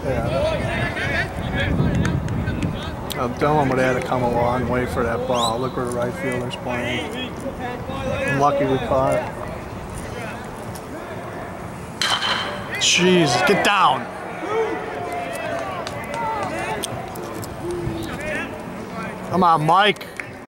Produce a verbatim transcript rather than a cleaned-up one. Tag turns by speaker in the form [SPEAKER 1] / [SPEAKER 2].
[SPEAKER 1] Yeah. I'm telling them they had to come a long way for that ball. Look where the right fielder's playing. I'm lucky we caught it. Jeez, get down. Come on, Mike.